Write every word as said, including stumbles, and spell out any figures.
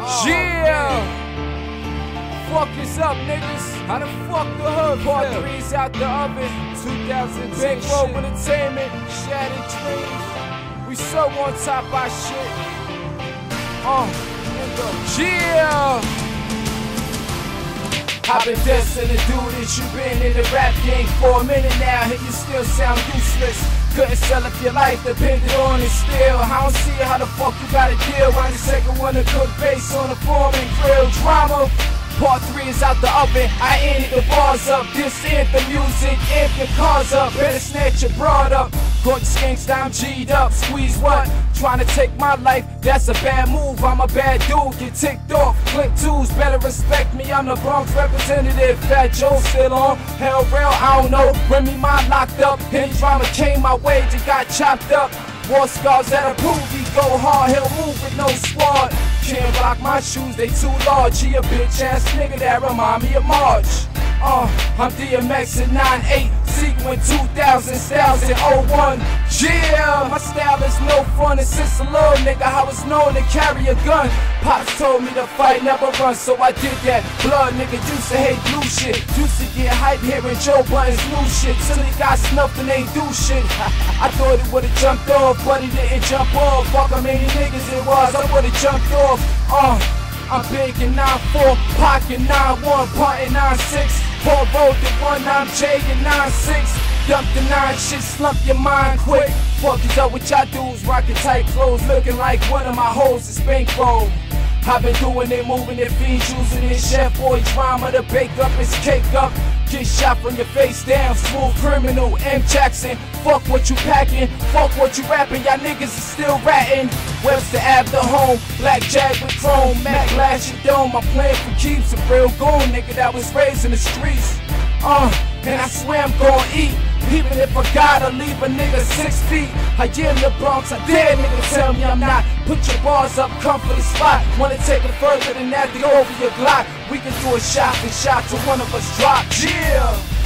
Oh, yeah! Fuck is up, niggas? How the fuck the hood Part feel? Three's out the oven. two thousand Big Rope Entertainment. Shattered dreams. We so on top of our shit. Uh, yeah! I've been destined to do this. You been in the rap game for a minute now, and you still sound useless. Couldn't sell if your life depended on it still. I don't see how the fuck you gotta deal. I'm the second one to cook bass on the form and grill drama. Part three is out the oven. I ended the bars up. This ain't the music, amp your cars up. Better snatch your broad up. Caught skanks, I'm G'd up. Squeeze what? Trying to take my life, that's a bad move. I'm a bad dude, get ticked off. Click twos, better respect me. I'm the Bronx representative. Fat Joe still on. Hell rail, I don't know. Remy Ma locked up. Any drama came my way, just got chopped up. War scars that approve, he go hard, he'll move with no squad. Can't block my shoes, they too large. He a bitch ass nigga that remind me of March. Uh, I'm D M X in nine eight, sequin two thousand, styles in oh one. Yeah, my style is no fun, and since a little nigga I was known to carry a gun. Pops told me to fight, never run, so I did that. Blood nigga used to hate blue shit, used to get hype hearing Joe Budden's new shit, till he got snuffed and ain't do shit. I thought he would've jumped off, but he didn't jump off. Fuck how many niggas it was, I would've jumped off. Uh, I'm big in nine four, pocket nine one, puntin' nine six. Paul road the one, I'm J in nine six. Dump the nine shit, slump your mind quick. Fuck is up with y'all dudes, rockin' tight clothes, looking like one of my hoes is bankroll. I've been doing it, moving it, fiends using it. Chef boy drama to bake up his cake up. Get shot from your face down, smooth criminal, M. Jackson. Fuck what you packing, fuck what you rapping, y'all niggas is still ratting. Webster Ave the home, black jag with chrome, Mac glass your dome. I'm playing for keeps, a real goon nigga that was raised in the streets. Uh, and I swear I'm gon' eat, even if I gotta leave a nigga six feet. I am the Bronx, I dare nigga tell me I'm not. Put your bars up, come for the spot. Wanna take it further than that, to go over your Glock. We can do a shot and shot till one of us drop. Yeah.